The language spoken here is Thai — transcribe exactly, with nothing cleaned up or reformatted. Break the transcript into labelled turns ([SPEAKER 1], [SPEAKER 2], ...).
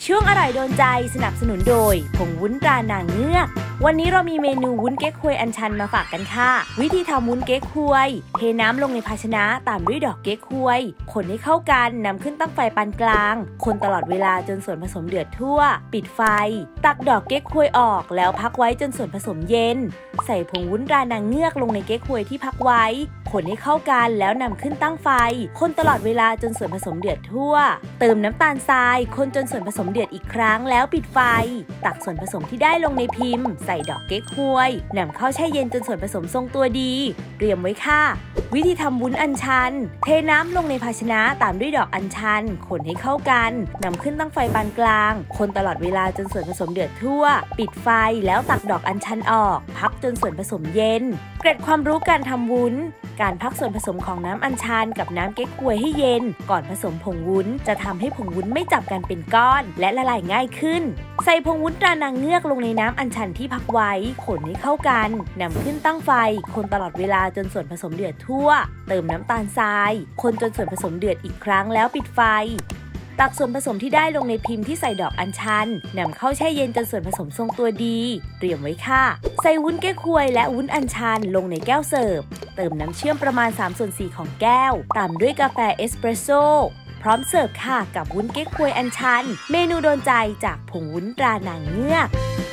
[SPEAKER 1] ช่วงอร่อยโดนใจสนับสนุนโดยผงวุ้นตรานางเงือกวันนี้เรามีเมนูวุ้นเก๊กฮวยอัญชันมาฝากกันค่ะวิธีทำวุ้นเก๊กฮวยเทน้ำลงในภาชนะตามด้วยดอกเก๊กฮวยคนให้เข้ากันนำขึ้นตั้งไฟปานกลางคนตลอดเวลาจนส่วนผสมเดือดทั่วปิดไฟตักดอกเก๊กฮวยออกแล้วพักไว้จนส่วนผสมเย็นใส่ผงวุ้นตรานางเงือกลงในเก๊กฮวยที่พักไว้คนให้เข้ากันแล้วนำขึ้นตั้งไฟคนตลอดเวลาจนส่วนผสมเดือดทั่วเติมน้ำตาลทรายคนจนส่วนผสมเดือดอีกครั้งแล้วปิดไฟตักส่วนผสมที่ได้ลงในพิมพ์ใส่ดอกเก๊กฮวยนำเข้าแช่เย็นจนส่วนผสมทรงตัวดีเตรียมไว้ค่ะวิธีทำวุ้นอัญชันเทน้ำลงในภาชนะตามด้วยดอกอัญชันคนให้เข้ากันนำขึ้นตั้งไฟปานกลางคนตลอดเวลาจนส่วนผสมเดือดทั่วปิดไฟแล้วตักดอกอัญชันออกพักจนส่วนผสมเย็นเกร็ดความรู้การทำวุ้นการพักส่วนผสมของน้ำอัญชันกับน้ำเก๊กฮวยให้เย็นก่อนผสมผงวุ้นจะทำให้ผงวุ้นไม่จับกันเป็นก้อนและละลายง่ายขึ้นใส่ผงวุ้นตรานางเงือกลงในน้ำอัญชันที่พักไว้คนให้เข้ากันนำขึ้นตั้งไฟคนตลอดเวลาจนส่วนผสมเดือดทั่วเติมน้ำตาลทรายคนจนส่วนผสมเดือดอีกครั้งแล้วปิดไฟตักส่วนผสมที่ได้ลงในพิมพ์ที่ใส่ดอกอัญชันนำเข้าแช่เย็นจนส่วนผสมทรงตัวดีเตรียมไว้ค่ะใส่วุ้นเก๊กฮวยและวุ้นอัญชันลงในแก้วเสิร์ฟเติมน้ำเชื่อมประมาณสามส่วนสี่ของแก้วตามด้วยกาแฟเอสเปรสโซ่พร้อมเสิร์ฟค่ะกับวุ้นเก๊กฮวยอัญชันเมนูโดนใจจากผงวุ้นตรานางเงือก